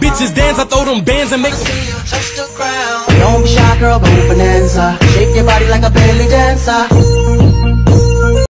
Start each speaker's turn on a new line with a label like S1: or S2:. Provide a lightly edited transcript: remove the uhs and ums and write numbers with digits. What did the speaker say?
S1: bitches dance, I throw them bands and make them
S2: Don't be shy, girl, go bonanza. Shake your body like a belly dancer.